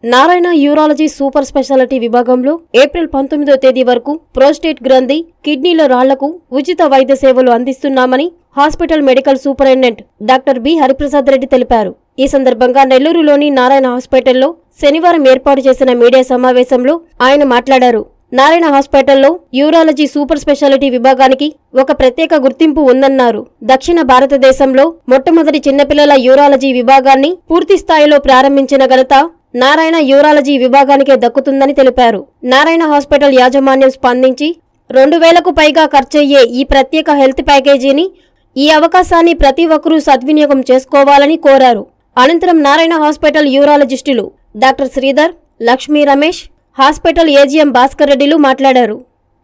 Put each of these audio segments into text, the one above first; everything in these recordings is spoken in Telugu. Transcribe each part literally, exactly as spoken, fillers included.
నారాయణ యూరాలజీ సూపర్ స్పెషాలిటీ విభాగంలో ఏప్రిల్ పంతొమ్మిదో తేదీ వరకు ప్రోస్టేట్ గ్రంథి, కిడ్నీల రాళ్లకు ఉచిత వైద్య సేవలు అందిస్తున్నామని hospital medical superintendent doctor B Hariprasad Reddy తెలిపారు. ఈ సందర్భంగా నెల్లూరులోని నారాయణ హాస్పిటల్లో శనివారం ఏర్పాటు చేసిన మీడియా సమావేశంలో ఆయన మాట్లాడారు. నారాయణ హాస్పిటల్లో యూరాలజీ సూపర్ స్పెషాలిటీ విభాగానికి ఒక ప్రత్యేక గుర్తింపు ఉందన్నారు. దక్షిణ భారతదేశంలో మొట్టమొదటి చిన్నపిల్లల యూరాలజీ విభాగాన్ని పూర్తి స్థాయిలో ప్రారంభించిన ఘనత నారాయణ యూరాలజీ విభాగానికే దక్కుతుందని తెలిపారు. నారాయణ హాస్పిటల్ యాజమాన్యం స్పందించి రెండు వేలకు పైగా ఖర్చయ్యే ఈ ప్రత్యేక హెల్త్ ప్యాకేజీని, ఈ అవకాశాన్ని ప్రతి ఒక్కరూ సద్వినియోగం చేసుకోవాలని కోరారు. అనంతరం నారాయణ హాస్పిటల్ యూరాలజిస్టులు doctor Sridhar, Lakshmi Ramesh, hospital AGM Bhaskar రెడ్డిలు మాట్లాడారు.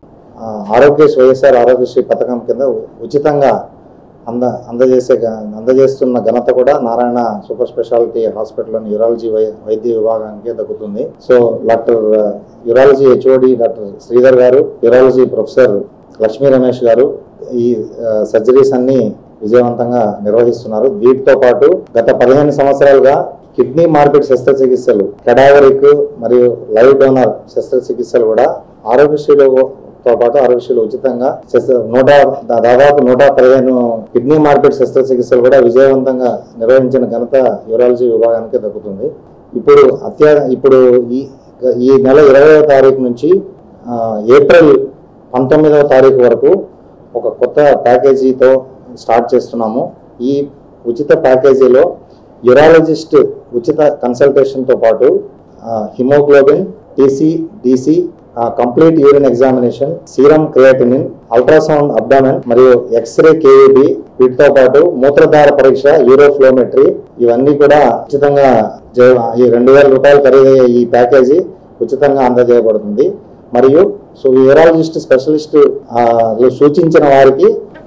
ఆరోగ్య వైఎస్ఆర్ ఆరోగ్యశ్రీ పథకం కింద ఉచితంగా అంద అందజేసే అందజేస్తున్న ఘనత కూడా నారాయణ సూపర్ స్పెషాలిటీ హాస్పిటల్లోని యూరాలజీ వైద్య విభాగానికే దక్కుతుంది. So doctor urology HOD doctor Sridhar గారు, యూరాలజీ ప్రొఫెసర్ లక్ష్మీ రమేష్ గారు ఈ సర్జరీస్ అన్ని విజయవంతంగా నిర్వహిస్తున్నారు. వీటితో పాటు గత పదిహేను సంవత్సరాలుగా కిడ్నీ మార్పిడి శస్త్రచికిత్సలు, కెడావరిక్ మరియు లైవ్ డోనర్ శస్త్రచికిత్సలు కూడా ఆరోగ్యశ్రీలతో పాటు ఆరోగ్యశ్రీలు ఉచితంగా నూట దాదాపు నూట పదిహేను కిడ్నీ మార్పిడి శస్త్రచికిత్సలు కూడా విజయవంతంగా నిర్వహించిన ఘనత యూరాలజీ విభాగానికి దక్కుతుంది. ఇప్పుడు అత్యా ఇప్పుడు ఈ ఈ నెల ఇరవైవ తారీఖు నుంచి ఏప్రిల్ పంతొమ్మిదవ తారీఖు వరకు ఒక కొత్త ప్యాకేజీతో స్టార్ట్ చేస్తున్నాము. ఈ ఉచిత ప్యాకేజీలో యూరాలజిస్ట్ ఉచిత కన్సల్టేషన్తో పాటు haemoglobin, TC, DC, complete urine examination, serum creatinine, ultrasound abdomen మరియు ఎక్స్రే కేఈబి, వీటితో పాటు మూత్రధార పరీక్ష, యూరోఫ్లోమెట్రీ ఇవన్నీ కూడా ఉచితంగా ఈ రెండు వేల రూపాయలు ఖరీదయ్యే ఈ ప్యాకేజీ ఉచితంగా అందజేయబడుతుంది. మరియు సో యూరాలజిస్ట్ స్పెషలిస్ట్ సూచించిన వారికి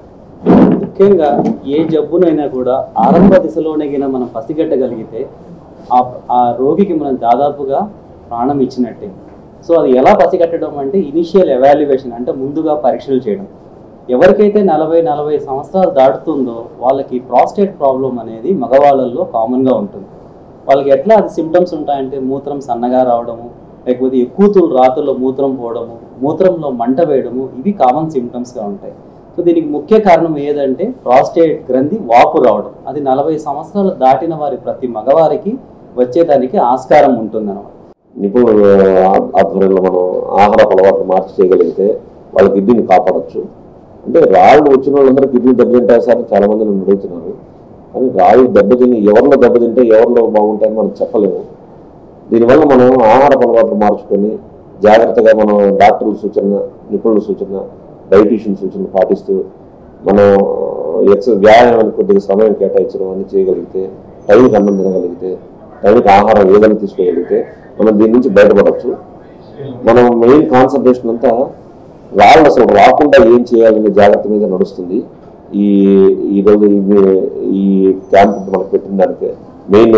ముఖ్యంగా ఏ జబ్బునైనా కూడా ఆరంభ దిశలోనే మనం పసిగట్టగలిగితే ఆ రోగికి మనం దాదాపుగా ప్రాణం ఇచ్చినట్టే. సో అది ఎలా పసిగట్టడం అంటే ఇనిషియల్ ఎవాల్యుయేషన్, అంటే ముందుగా పరీక్షలు చేయడం. ఎవరికైతే నలభై నలభై సంవత్సరాలు దాటుతుందో వాళ్ళకి ప్రాస్టేట్ ప్రాబ్లం అనేది మగవాళ్ళల్లో కామన్గా ఉంటుంది. వాళ్ళకి ఎట్లా అది సిమ్టమ్స్ ఉంటాయంటే మూత్రం సన్నగా రావడము, లేకపోతే ఎక్కువ రాత్రుల్లో మూత్రం పోవడము, మూత్రంలో మంట వేయడము, ఇవి కామన్ సిమ్టమ్స్గా ఉంటాయి. సో దీనికి ముఖ్య కారణం ఏదంటే ప్రాస్టేట్ గ్రంథి వాపు రావడం. అది నలభై సంవత్సరాలు దాటిన వారి ప్రతి మగవారికి వచ్చేదానికి ఆస్కారం ఉంటుందన్నమాట. నిపుణుల ఆధ్వర్యంలో మనం ఆహార అలవాట్లు మార్చి చేయగలిగితే వాళ్ళ కిడ్నీని కాపాడచ్చు. అంటే రాళ్ళు వచ్చిన వాళ్ళందరూ కిడ్నీ దెబ్బతింటారు సార్ చాలా మంది నన్ను అడుగుతున్నారు. కానీ రాళ్ళు దెబ్బతిని ఎవరిలో దెబ్బతింటే ఎవరిలో బాగుంటాయని మనం చెప్పలేము. దీనివల్ల మనం ఆహార అలవాట్లు మార్చుకొని జాగ్రత్తగా మనం డాక్టర్ల సూచన, నిపుణుల సూచన, డైటీషియన్ సూచనలు పాటిస్తూ మనం ఎక్సర్సైజ్ వ్యాయామానికి కొద్దిగా సమయం కేటాయించడం అన్ని చేయగలిగితే, టైంకి అన్నం తినగలిగితే, టైంకి ఆహారం ఏదైనా తీసుకోగలిగితే మనం దీని నుంచి బయటపడవచ్చు. మనం మెయిన్ కాన్సన్ట్రేషన్ అంతా రాళ్ళు అసలు రాకుండా ఏం చేయాలనే జాగ్రత్త మీద నడుస్తుంది. ఈ ఈరోజు ఈ క్యాంప్ మనకు పెట్టిన దానికి మెయిన్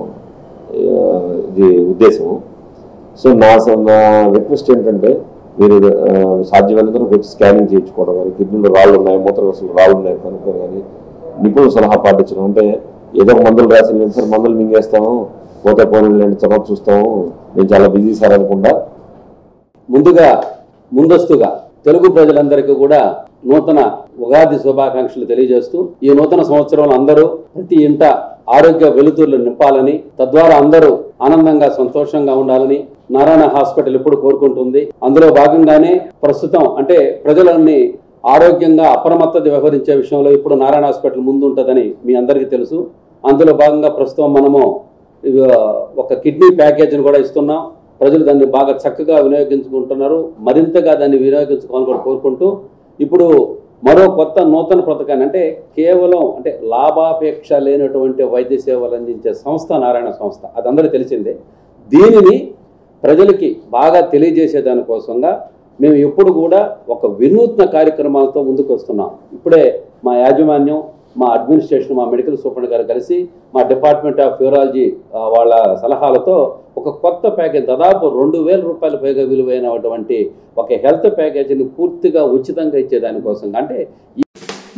ఇది ఉద్దేశము. సో నా నా రిక్వెస్ట్ ఏంటంటే మీరు సాధ్యమైనంత వచ్చి స్కానింగ్ చేయించుకోవడం కానీ, కిడ్నీలో రాళ్ళు ఉన్నాయి, మూత్రకోశంలో రాళ్ళు ఉన్నాయి కనుక్కొని కానీ నిపుణులు సలహా పాటించడం. అంటే ఏదో మందులు రాసి లేదు సార్ మందులు మింగేస్తాము, పోతే పోనీ లేండి చమక్ చూస్తాము, నేను చాలా బిజీ సార్ అనుకుంటా. ముందుగా ముందస్తుగా తెలుగు ప్రజలందరికీ కూడా నూతన ఉగాది శుభాకాంక్షలు తెలియజేస్తూ, ఈ నూతన సంవత్సరంలో అందరూ ప్రతి ఇంట ఆరోగ్య వెలుతుర్లు నింపాలని, తద్వారా అందరూ ఆనందంగా సంతోషంగా ఉండాలని నారాయణ హాస్పిటల్ ఇప్పుడు కోరుకుంటుంది. అందులో భాగంగానే ప్రస్తుతం అంటే ప్రజలన్నీ ఆరోగ్యంగా అప్రమత్తత వ్యవహరించే విషయంలో ఇప్పుడు నారాయణ హాస్పిటల్ ముందు ఉంటుందని మీ అందరికీ తెలుసు. అందులో భాగంగా ప్రస్తుతం మనము ఒక కిడ్నీ ప్యాకేజీని కూడా ఇస్తున్నాం. ప్రజలు దాన్ని బాగా చక్కగా వినియోగించుకుంటున్నారు. మరింతగా దాన్ని వినియోగించుకోవాలని కూడా కోరుకుంటూ, ఇప్పుడు మరో కొత్త నూతన పథకాన్ని అంటే కేవలం అంటే లాభాపేక్ష లేనటువంటి వైద్య సేవలు అందించే సంస్థ నారాయణ సంస్థ, అది అందరూ తెలిసిందే. దీనిని ప్రజలకి బాగా తెలియజేసే దానికోసంగా మేము ఎప్పుడు కూడా ఒక వినూత్న కార్యక్రమాలతో ముందుకు వస్తున్నాం. ఇప్పుడే మా యాజమాన్యం, మా అడ్మినిస్ట్రేషన్, మా మెడికల్ సూపరింటెండెంట్ గారు కలిసి మా డిపార్ట్మెంట్ ఆఫ్ యూరాలజీ వాళ్ళ సలహాలతో ఒక కొత్త ప్యాకేజ్ దాదాపు రెండు వేల రూపాయల పైగా విలువైనటువంటి ఒక హెల్త్ ప్యాకేజీని పూర్తిగా ఉచితంగా ఇచ్చేదానికోసం అంటే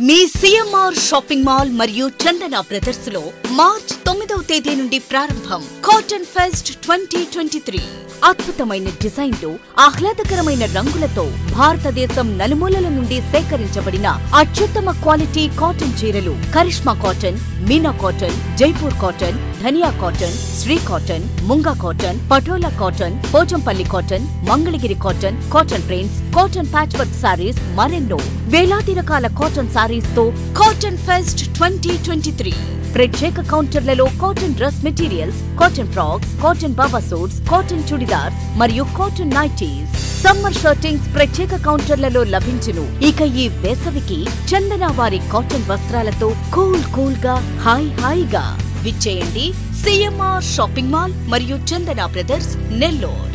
మీ సిఎంఆర్ షాపింగ్ మాల్ మరియు చందన బ్రదర్స్ లో మార్చ్ తొమ్మిదవ తేదీ నుండి ప్రారంభం cotton fest twenty twenty three. అద్భుతమైన డిజైన్లు, ఆహ్లాదకరమైన రంగులతో భారతదేశం నలుమూలల నుండి సేకరించబడిన అత్యుత్తమ క్వాలిటీ కాటన్ చీరలు Karishma cotton, Meena cotton, Jaipur cotton, Dhaniya cotton, Sri cotton, Munga cotton, Patola cotton, Pochampalli cotton, Mangalagiri cotton, cotton prints, cotton patch work sarees, మరెన్నో వేలాది రకాల కాటన్ సారీస్ తో cotton fest twenty twenty three. ప్రత్యేక కౌంటర్లలో cotton dress materials, cotton frocks, cotton baba suits, cotton churidars మరియు కాటన్ నైటీస్. సమ్మర్ షర్టింగ్స్ ప్రత్యేక కౌంటర్లలో లభించును. ఇక ఈ వేసవికి చందన వారి కాటన్ వస్త్రాలతో కూల్ కూల్ గా హాయ్ హాయిగా విచ్చేయండి సిఎంఆర్ షాపింగ్ మాల్ మరియు చందన బ్రదర్స్, నెల్లూరు.